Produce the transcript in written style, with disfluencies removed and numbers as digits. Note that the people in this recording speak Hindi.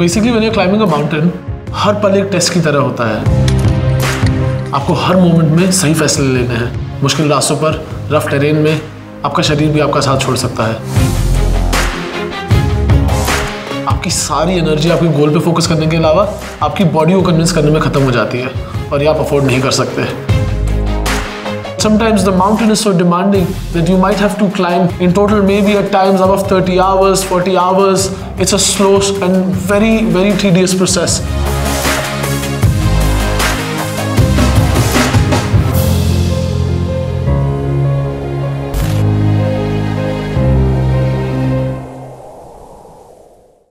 Basically when you are climbing a mountain, हर पल एक टेस्ट की तरह होता है। आपको हर मोमेंट में सही फैसले लेने हैं। मुश्किल रास्तों पर, रफ टेरेन में आपका शरीर भी आपका साथ छोड़ सकता है। आपकी सारी एनर्जी आपके गोल पे फोकस करने के अलावा आपकी बॉडी को कन्विंस करने में खत्म हो जाती है, और ये आप अफोर्ड नहीं कर सकते। Sometimes the mountain is so demanding that you might have to climb in total maybe at times above 30 hours, 40 hours. It's a slow and very tedious process.